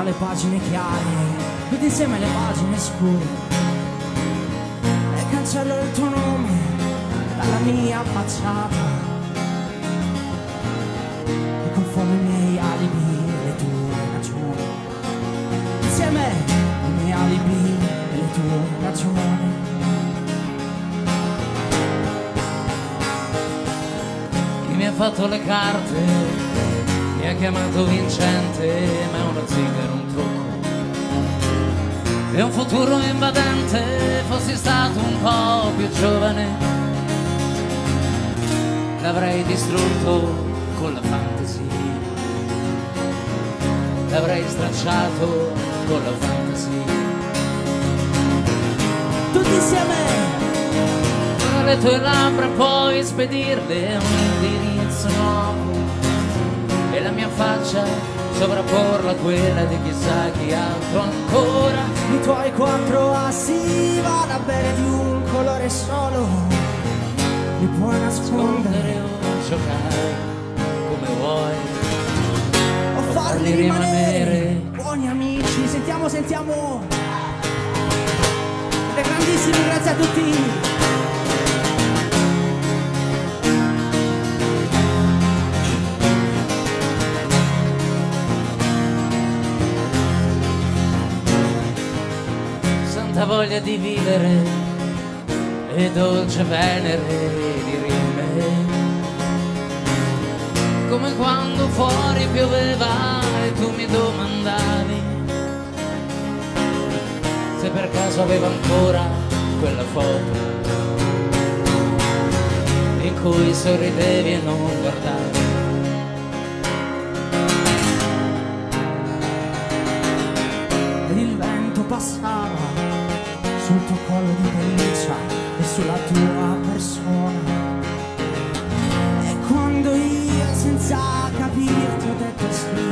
fra le pagine chiare, tutti insieme alle pagine scure, e cancello il tuo nome dalla mia facciata, e confondo i miei alibi e le tue ragioni, insieme ai miei alibi e le tue ragioni. Chi mi ha fatto le carte mi ha chiamato vincente, ma è uno zingaro, un trucco e un futuro invadente. Fossi stato un po' più giovane, l'avrei distrutto con la fantasia, l'avrei stracciato con la fantasia. Tutti insieme! Le tue labbra puoi spedirle un indirizzo nuovo e la mia faccia sovrapporla a quella di chissà chi altro ancora. I tuoi 4 assi vado a bere di un colore solo, li puoi nascondere o giocare come vuoi o farli rimanere buoni amici. Sentiamo e grandissimi grazie a tutti. Voglia di vivere e dolce venere di rime, come quando fuori pioveva e tu mi domandavi se per caso avevo ancora quella foto in cui sorridevi e non guardavi. Il vento passava sul tuo collo di pelliccia e sulla tua persona, e quando io senza capirti ho detto sì,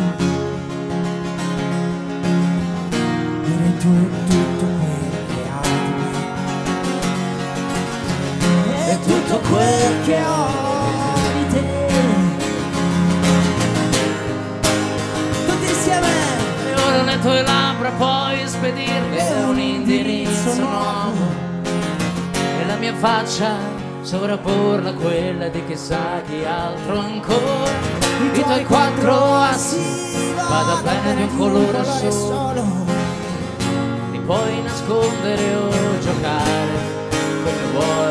direi tu e tutto quel che hai di me e tutto quel che ho di te. Tutti insieme! E ora le tue labbra puoi spedirle un indirizzo nuovo e la mia faccia sovrapporla a quella di chissà chi altro ancora. I tuoi 4 assi vada bene di un colore solo, li puoi nascondere o giocare come vuoi